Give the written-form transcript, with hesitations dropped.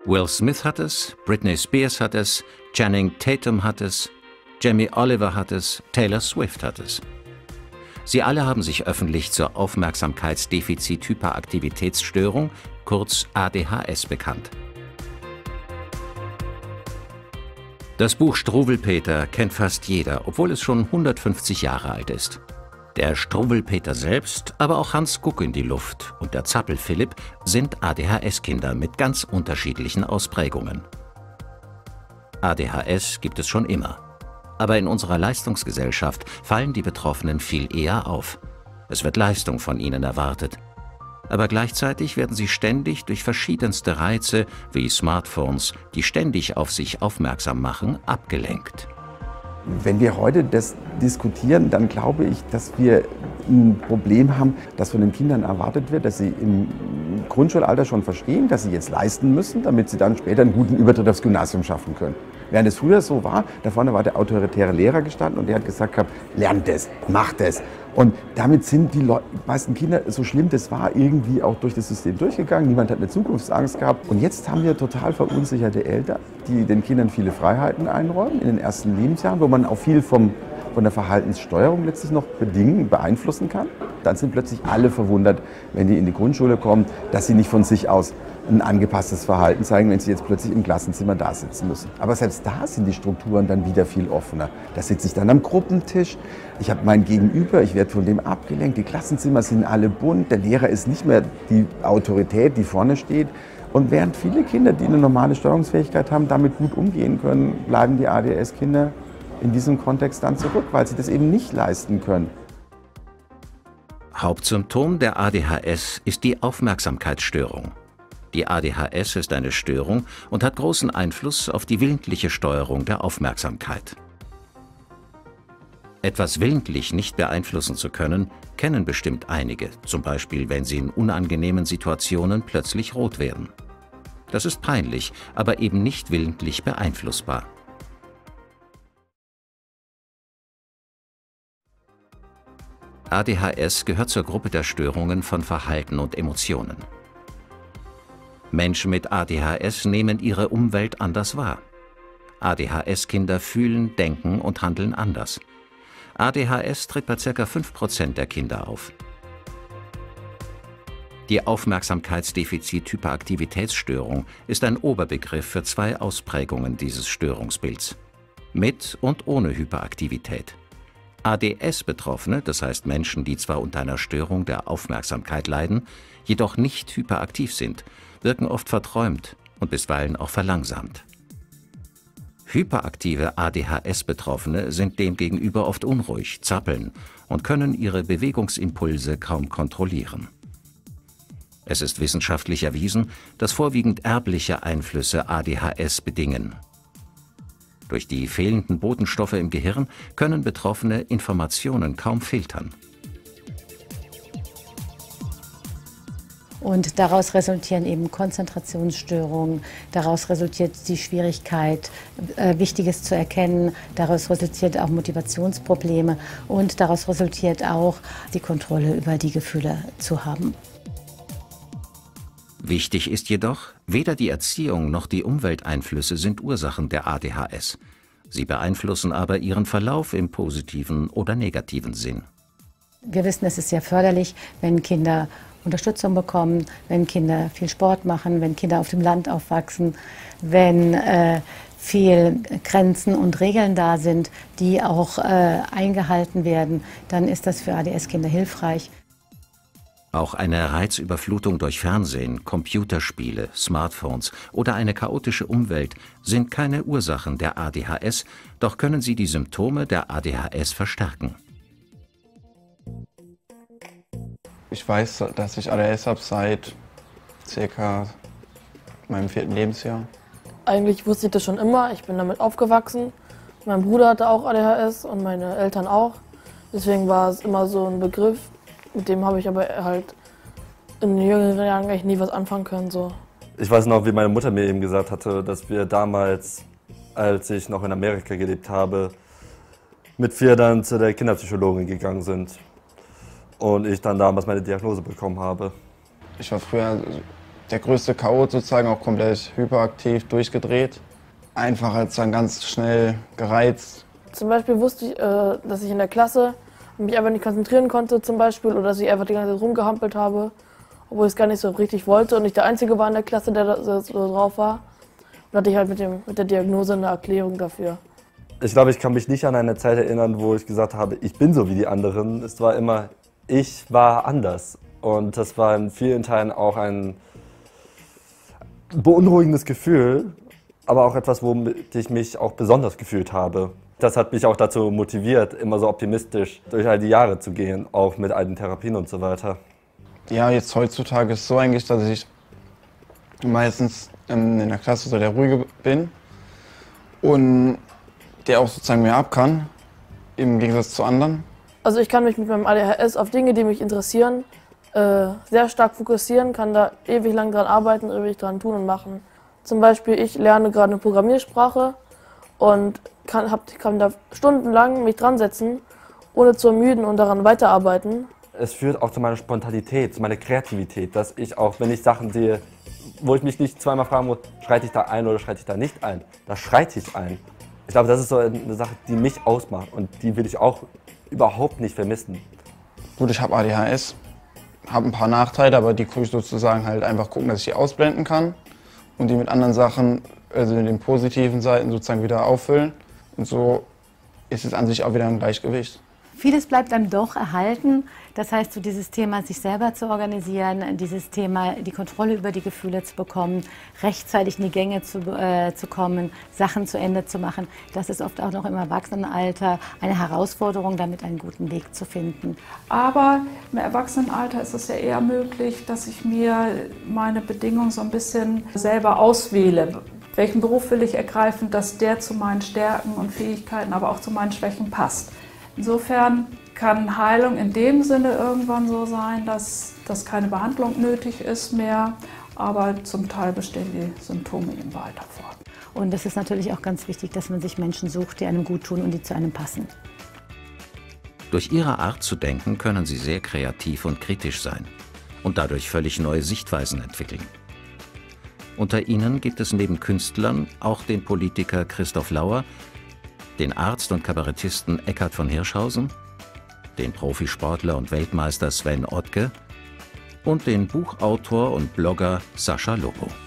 Will Smith hat es, Britney Spears hat es, Channing Tatum hat es, Jamie Oliver hat es, Taylor Swift hat es. Sie alle haben sich öffentlich zur Aufmerksamkeitsdefizit-Hyperaktivitätsstörung, kurz ADHS, bekannt. Das Buch Struwwelpeter kennt fast jeder, obwohl es schon 150 Jahre alt ist. Der Struwwelpeter selbst, aber auch Hans Guck in die Luft und der Zappel Philipp sind ADHS-Kinder mit ganz unterschiedlichen Ausprägungen. ADHS gibt es schon immer. Aber in unserer Leistungsgesellschaft fallen die Betroffenen viel eher auf. Es wird Leistung von ihnen erwartet. Aber gleichzeitig werden sie ständig durch verschiedenste Reize, wie Smartphones, die ständig auf sich aufmerksam machen, abgelenkt. Wenn wir heute das diskutieren, dann glaube ich, dass wir ein Problem haben, dass von den Kindern erwartet wird, dass sie im Grundschulalter schon verstehen, dass sie jetzt leisten müssen, damit sie dann später einen guten Übertritt aufs Gymnasium schaffen können. Während es früher so war, da vorne war der autoritäre Lehrer gestanden und der hat gesagt, lernt es, macht es. Und damit sind die meisten Kinder, so schlimm das war, irgendwie auch durch das System durchgegangen. Niemand hat eine Zukunftsangst gehabt. Und jetzt haben wir total verunsicherte Eltern, die den Kindern viele Freiheiten einräumen in den ersten Lebensjahren, wo man auch viel von der Verhaltenssteuerung letztlich noch beeinflussen kann. Dann sind plötzlich alle verwundert, wenn die in die Grundschule kommen, dass sie nicht von sich aus ein angepasstes Verhalten zeigen, wenn sie jetzt plötzlich im Klassenzimmer da sitzen müssen. Aber selbst da sind die Strukturen dann wieder viel offener. Da sitze ich dann am Gruppentisch, ich habe mein Gegenüber, ich werde von dem abgelenkt, die Klassenzimmer sind alle bunt, der Lehrer ist nicht mehr die Autorität, die vorne steht. Und während viele Kinder, die eine normale Steuerungsfähigkeit haben, damit gut umgehen können, bleiben die ADHS-Kinder in diesem Kontext dann zurück, weil sie das eben nicht leisten können. Hauptsymptom der ADHS ist die Aufmerksamkeitsstörung. Die ADHS ist eine Störung und hat großen Einfluss auf die willentliche Steuerung der Aufmerksamkeit. Etwas willentlich nicht beeinflussen zu können, kennen bestimmt einige, zum Beispiel wenn sie in unangenehmen Situationen plötzlich rot werden. Das ist peinlich, aber eben nicht willentlich beeinflussbar. ADHS gehört zur Gruppe der Störungen von Verhalten und Emotionen. Menschen mit ADHS nehmen ihre Umwelt anders wahr. ADHS-Kinder fühlen, denken und handeln anders. ADHS tritt bei ca. 5% der Kinder auf. Die Aufmerksamkeitsdefizit-Hyperaktivitätsstörung ist ein Oberbegriff für zwei Ausprägungen dieses Störungsbilds: mit und ohne Hyperaktivität. ADS-Betroffene, das heißt Menschen, die zwar unter einer Störung der Aufmerksamkeit leiden, jedoch nicht hyperaktiv sind, wirken oft verträumt und bisweilen auch verlangsamt. Hyperaktive ADHS-Betroffene sind demgegenüber oft unruhig, zappeln und können ihre Bewegungsimpulse kaum kontrollieren. Es ist wissenschaftlich erwiesen, dass vorwiegend erbliche Einflüsse ADHS bedingen. Durch die fehlenden Botenstoffe im Gehirn können Betroffene Informationen kaum filtern. Und daraus resultieren eben Konzentrationsstörungen, daraus resultiert die Schwierigkeit, Wichtiges zu erkennen, daraus resultiert auch Motivationsprobleme und daraus resultiert auch die Kontrolle über die Gefühle zu haben. Wichtig ist jedoch, weder die Erziehung noch die Umwelteinflüsse sind Ursachen der ADHS. Sie beeinflussen aber ihren Verlauf im positiven oder negativen Sinn. Wir wissen, es ist sehr förderlich, wenn Kinder Unterstützung bekommen, wenn Kinder viel Sport machen, wenn Kinder auf dem Land aufwachsen, wenn viel Grenzen und Regeln da sind, die auch eingehalten werden, dann ist das für ADS-Kinder hilfreich. Auch eine Reizüberflutung durch Fernsehen, Computerspiele, Smartphones oder eine chaotische Umwelt sind keine Ursachen der ADHS, doch können sie die Symptome der ADHS verstärken. Ich weiß, dass ich ADHS habe seit ca. meinem 4. Lebensjahr. Eigentlich wusste ich das schon immer, ich bin damit aufgewachsen. Mein Bruder hatte auch ADHS und meine Eltern auch. Deswegen war es immer so ein Begriff, mit dem habe ich aber halt in den jüngeren Jahren eigentlich nie was anfangen können. So. Ich weiß noch, wie meine Mutter mir eben gesagt hatte, dass wir damals, als ich noch in Amerika gelebt habe, mit 4 dann zu der Kinderpsychologin gegangen sind und ich dann damals meine Diagnose bekommen habe. Ich war früher der größte Chaot sozusagen, auch komplett hyperaktiv, durchgedreht. Einfach als dann ganz schnell gereizt. Zum Beispiel wusste ich, dass ich in der Klasse mich einfach nicht konzentrieren konnte zum Beispiel oder dass ich einfach die ganze Zeit rumgehampelt habe, obwohl ich es gar nicht so richtig wollte und ich der Einzige war in der Klasse, der da so drauf war. Und hatte ich halt mit der Diagnose eine Erklärung dafür. Ich glaube, ich kann mich nicht an eine Zeit erinnern, wo ich gesagt habe, ich bin so wie die anderen. Es war immer, ich war anders. Und das war in vielen Teilen auch ein beunruhigendes Gefühl, aber auch etwas, womit ich mich auch besonders gefühlt habe. Das hat mich auch dazu motiviert, immer so optimistisch durch all die Jahre zu gehen, auch mit all den Therapien und so weiter. Ja, jetzt heutzutage ist es so eigentlich, dass ich meistens in der Klasse so der Ruhige bin und der auch sozusagen mehr ab kann, im Gegensatz zu anderen. Also ich kann mich mit meinem ADHS auf Dinge, die mich interessieren, sehr stark fokussieren, kann da ewig lang dran arbeiten, ewig dran tun und machen. Zum Beispiel, ich lerne gerade eine Programmiersprache und kann da stundenlang mich dran setzen, ohne zu ermüden und daran weiterarbeiten. Es führt auch zu meiner Spontanität, zu meiner Kreativität, dass ich auch, wenn ich Sachen sehe, wo ich mich nicht zweimal fragen muss, schreite ich da ein oder schreite ich da nicht ein, da schreite ich ein. Ich glaube, das ist so eine Sache, die mich ausmacht und die will ich auch überhaupt nicht vermissen. Gut, ich habe ADHS, habe ein paar Nachteile, aber die gucke ich sozusagen halt einfach gucken, dass ich die ausblenden kann und die mit anderen Sachen, also mit den positiven Seiten sozusagen wieder auffüllen. Und so ist es an sich auch wieder ein Gleichgewicht. Vieles bleibt einem doch erhalten. Das heißt, so dieses Thema, sich selber zu organisieren, dieses Thema, die Kontrolle über die Gefühle zu bekommen, rechtzeitig in die Gänge zu kommen, Sachen zu Ende zu machen, das ist oft auch noch im Erwachsenenalter eine Herausforderung, damit einen guten Weg zu finden. Aber im Erwachsenenalter ist es ja eher möglich, dass ich mir meine Bedingungen so ein bisschen selber auswähle. Welchen Beruf will ich ergreifen, dass der zu meinen Stärken und Fähigkeiten, aber auch zu meinen Schwächen passt. Insofern kann Heilung in dem Sinne irgendwann so sein, dass keine Behandlung nötig ist mehr, aber zum Teil bestehen die Symptome eben weiter fort. Und es ist natürlich auch ganz wichtig, dass man sich Menschen sucht, die einem gut tun und die zu einem passen. Durch ihre Art zu denken können sie sehr kreativ und kritisch sein und dadurch völlig neue Sichtweisen entwickeln. Unter ihnen gibt es neben Künstlern auch den Politiker Christoph Lauer, den Arzt und Kabarettisten Eckhard von Hirschhausen, den Profisportler und Weltmeister Sven Ottke und den Buchautor und Blogger Sascha Lobo.